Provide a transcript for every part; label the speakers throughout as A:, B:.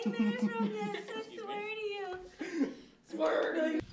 A: nightmares from this, I swear to you.
B: Swear to you.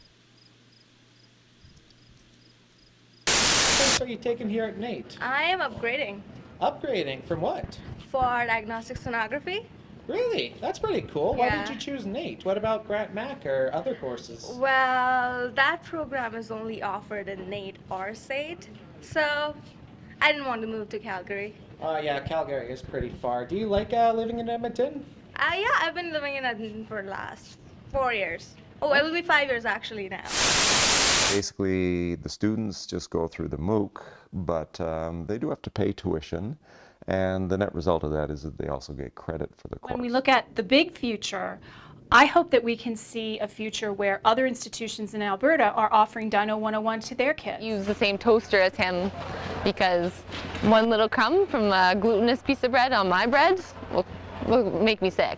C: What course are you taking here at NAIT?
A: I am upgrading
C: Upgrading from what?
A: for diagnostic sonography.
C: Really? That's pretty cool. Why
A: Yeah.
C: did you choose NAIT? What about Grant Mac or other courses?
A: Well, that program is only offered in NAIT or SAIT, so I didn't want to move to Calgary.
C: Yeah, Calgary is pretty far. Do you like living in Edmonton?
A: Yeah, I've been living in Edmonton for the last 4 years. Oh, it will be 5 years actually now.
D: Basically, the students just go through the MOOC, but they do have to pay tuition, and the net result of that is that they also get credit for the course.
E: When we look at the big future, I hope that we can see a future where other institutions in Alberta are offering Dyno 101 to their kids.
F: Use the same toaster as him, because one little crumb from a glutinous piece of bread on my bread will make me sick.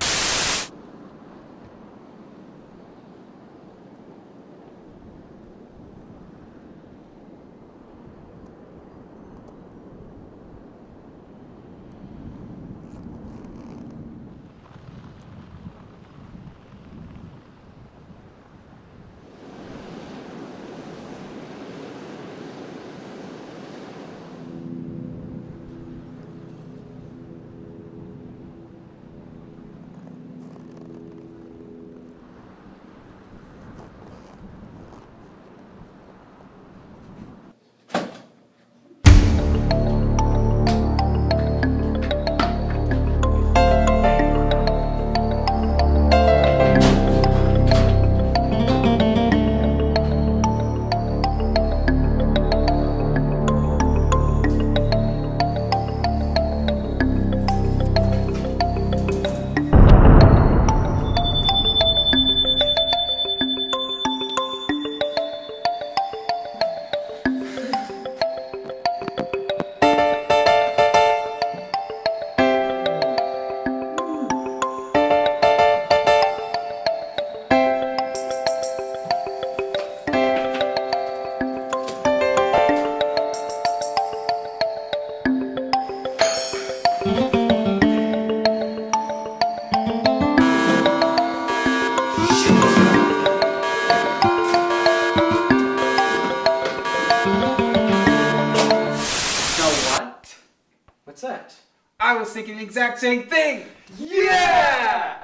C: What's that?
B: I was thinking the exact same thing! Yeah!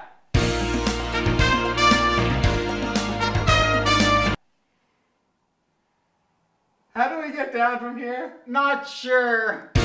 B: How do we get down from here? Not sure.